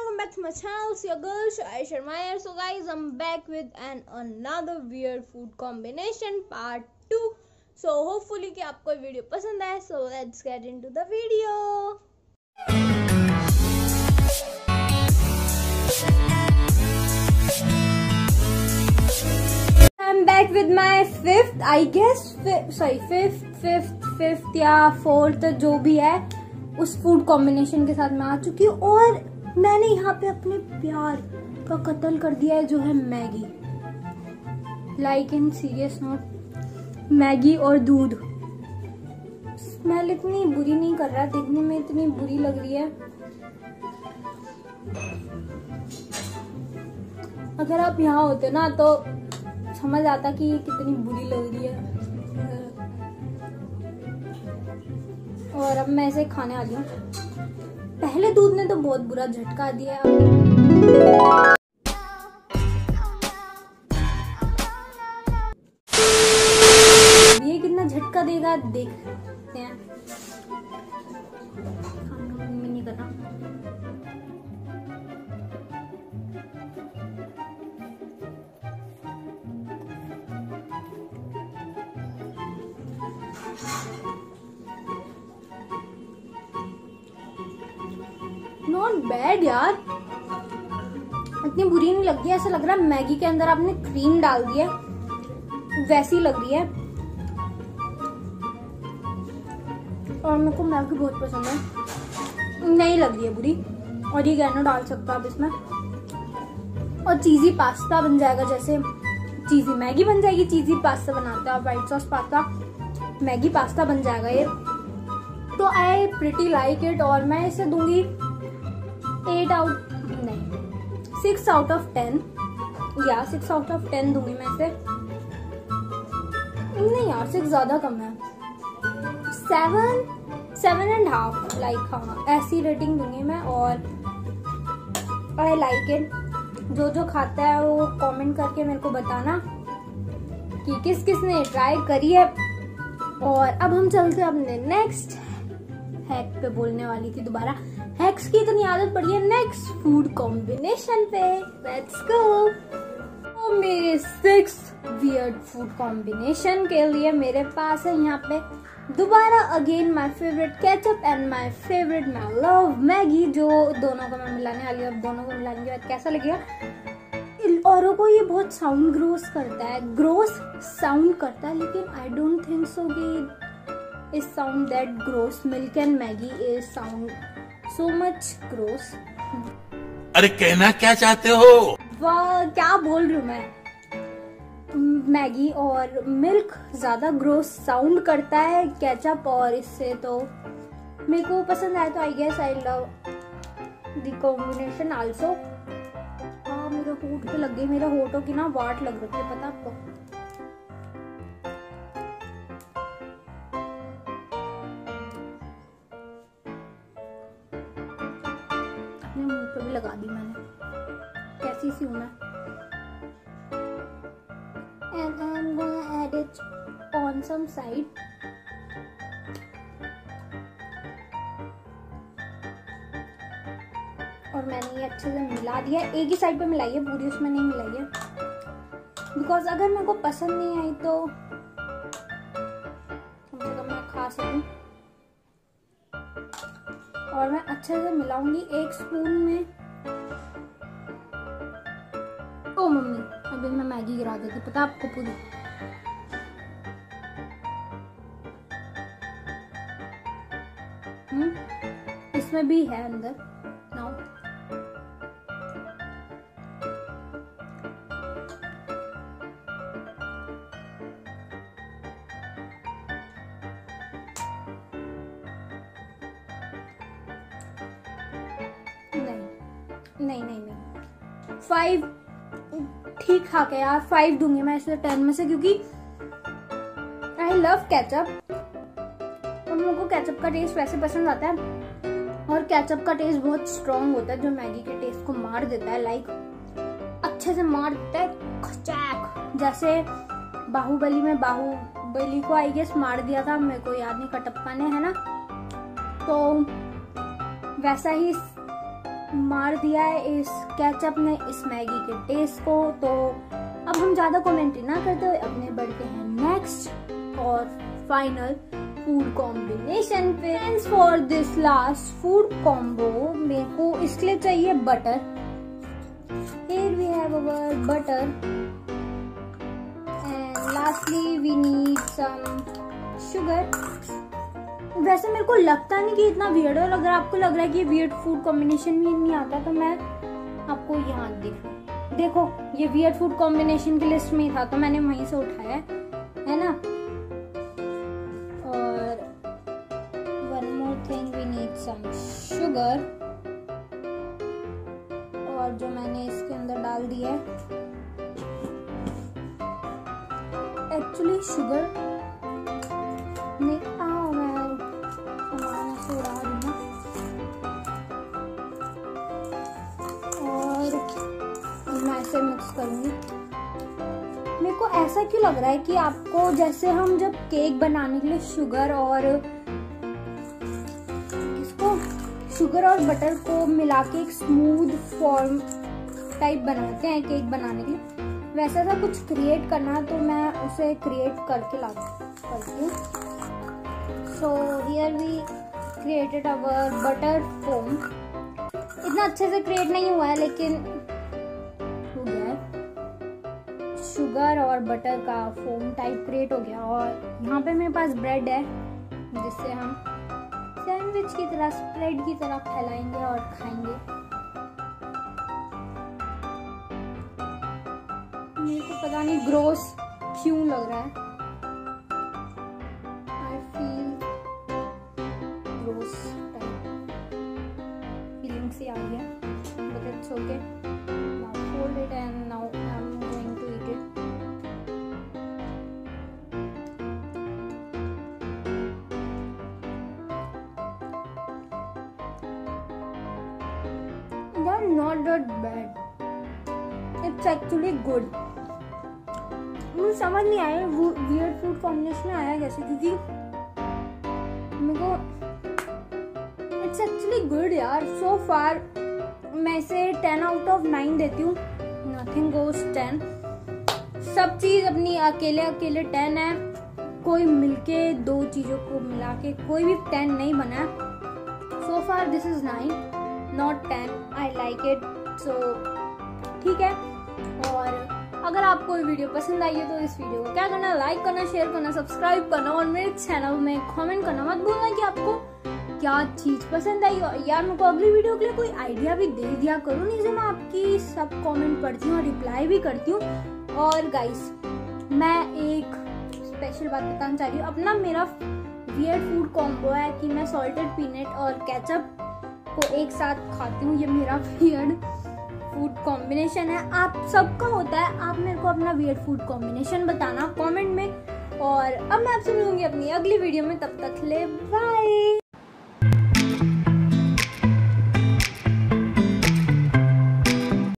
welcome back to my channel. It's your girl Shai Sharma. So guys, I'm back with another weird food combination part 2. So hopefully कि आपको video पसंद आए. So let's get into the video. I'm back with my fifth, I guess, fifth या fourth जो भी है उस food combination के साथ मैं आ चुकी हूँ. और मैंने यहाँ पे अपने प्यार का कत्ल कर दिया है जो है Maggi. Like in serious note, Maggi और दूध. स्मेल इतनी बुरी नहीं कर रहा, देखने में इतनी बुरी लग रही है. अगर आप यहाँ होते ना तो समझ आता कि ये कितनी बुरी लग रही है. और अब मैं इसे खाने वाली हूँ. पहले दूध ने तो बहुत बुरा झटका दिया. ये कितना झटका देगा देखते हैं. खाने नहीं करना. नॉट बैड यार, इतनी बुरी नहीं लग रही है. ऐसा लग रहा है मैगी के अंदर आपने क्रीम डाल दी है, वैसी लग रही है. और मेरे को मैगी बहुत पसंद है, नहीं लग रही है बुरी. और ये गैनो डाल सकते हो आप इसमें. और चीजी पास्ता बन जाएगा. जैसे चीजी मैगी बन जाएगी, चीजी पास्ता बनाते हैं white sauce pasta, Maggi pasta बन जाएगा ये. तो आई प्रिटी लाइक इट. और मैं इसे दूंगी 6 out of 10 या 6 out of 10 दूंगी मैं इसे. नहीं यार, 6 ज्यादा कम है. 7.5 लाइक, हाँ ऐसी रेटिंग दूंगी मैं. और आई लाइक इट. जो खाता है वो कमेंट करके मेरे को बताना कि किस किस ने ट्राई करी है. और अब हम चलते हैं अपने नेक्स्ट हैक पे. बोलने वाली थी दोबारा, हैक्स की इतनी आदत पड़ी है. नेक्स्ट फूड कॉम्बिनेशन पे लेट्स गो. तो मेरे 6th वियर्ड फूड कॉम्बिनेशन के लिए मेरे पास है यहाँ पे दोबारा again my favourite ketchup and my favourite my love Maggi. जो दोनों को मैं मिलाने वाली हूँ. अब दोनों को मिलाने के बाद कैसा लगेगा. औरों को ये बहुत साउंड ग्रोस करता है, ग्रोस साउंड करता है, लेकिन आई डोंट थिंक सो कि is sound that gross. Milk and Maggi is sound so much gross. अरे कहना क्या चाहते हो? वाह, क्या बोल रही हूँ मैं. मैगी और मिल्क ज्यादा ग्रोस साउंड करता है. केचप और इससे तो मेरे को पसंद आया. तो I guess I love the combination also. हाँ, मेरे होठ पे लग गई. मेरे होठों की ना वाट लग रही है, पता आपको. मुंह पे भी लगा दी मैंने. कैसी सी हूं मैं. And I'm gonna add it on some side. और मैंने ये अच्छे से मिला दिया. एक ही साइड पे मिलाई है, पूरी उसमें नहीं मिलाई है. बिकॉज अगर मेरे को पसंद नहीं आई तो कम से कम मैं खा सकूं. और मैं अच्छे से मिलाऊंगी 1 स्पून में. ओ मम्मी, अभी मैं मैगी गिरा देती, पता आपको पूरी. इसमें भी है अंदर. नाउ नहीं 5 ठीक ठाक है यार. 5 दूंगी मैं इसे 10 में से, क्योंकि आई लव केचप. उन लोगों को केचप का टेस्ट वैसे पसंद आता है. और केचप का टेस्ट बहुत स्ट्रॉन्ग होता है जो मैगी के टेस्ट को मार देता है. लाइक अच्छे से मार देता है, खचाक. जैसे बाहुबली में बाहुबली को आई गेस मार दिया था, मेरे को याद नहीं, कटप्पा ने, है ना. तो वैसा ही मार दिया है इस केचप ने इस मैगी के टेस्ट को। तो अब हम ज्यादा कमेंट्री ना करते हुए अपने बढ़ते हैं नेक्स्ट और फाइनल फूड कॉम्बिनेशन पे। For this last food combo मेरे को इसलिए चाहिए butter. Here we have our butter and lastly we need some sugar। वैसे मेरे को लगता नहीं कि इतना वियर्ड है, और अगर आपको लग रहा है कि वियर्ड फूड कॉम्बिनेशन भी नहीं आता तो मैं आपको यहाँ देखो ये वियर्ड फूड कॉम्बिनेशन की लिस्ट में ही था तो मैंने वहीं से उठाया है ना। और one more thing we need some sugar, और जो मैंने इसके अंदर डाल दिया है एक्चुअली शुगर नहीं मैं सामान ऐसे उड़ा रही हूँ और मैं ऐसे मिक्स करूंगी। मेरे को ऐसा क्यों लग रहा है कि आपको जैसे हम जब केक बनाने के लिए शुगर और बटर को मिला के एक स्मूथ फॉर्म टाइप बनाते हैं केक बनाने के लिए, वैसा सा कुछ क्रिएट करना तो मैं उसे क्रिएट करके करती हूँ। So here we created our butter foam. इतना अच्छे से क्रिएट नहीं हुआ है लेकिन हो गया है। शुगर और बटर का फोम टाइप क्रिएट हो गया, और यहाँ पे मेरे पास ब्रेड है जिससे हम सैंडविच की तरह स्प्रेड की तरह फैलाएंगे और खाएंगे। मेरे को पता नहीं ग्रोस क्यों लग रहा है, आई फील ग्रोस फीलिंग सी आ गया, but it's okay. Now fold it and now I am going to eat it. Not that bad. It's actually good. मुझे समझ नहीं आया वियर्ड फूड कॉम्बिनेशन में आया कैसे, क्योंकि मेरे को इट्स एक्चुअली गुड यार। सो फार मैं इसे 10 out of 9 देती हूँ। Nothing goes 10। सब चीज अपनी अकेले 10 है, कोई मिलके दो चीजों को मिला के कोई भी 10 नहीं बना। So far this is 9 not 10। I like it। so ठीक है। और अगर आपको ये वीडियो पसंद आई है तो इस वीडियो को क्या करना, लाइक करना, शेयर करना, सब्सक्राइब करना, और मेरे चैनल में कमेंट करना मत भूलना कि आपको क्या चीज पसंद आई। और यार मेरे को अगली वीडियो के लिए कोई आइडिया भी दे दिया करो, नहीं से मैं आपकी सब कमेंट पढ़ती हूँ और रिप्लाई भी करती हूँ। और गाइस मैं एक स्पेशल बात बताना चाह रही हूँ। अपना मेरा वियर्ड फूड कॉम्बो है कि मैं सॉल्टेड पीनट और केचप को एक साथ खाती हूँ। ये मेरा वियर्ड फूड कॉम्बिनेशन है। आप सबका होता है, आप मेरे को अपना वियर्ड फूड कॉम्बिनेशन बताना कमेंट में। और अब मैं आपसे मिलूंगी अपनी अगली वीडियो में, तब तक ले बाय।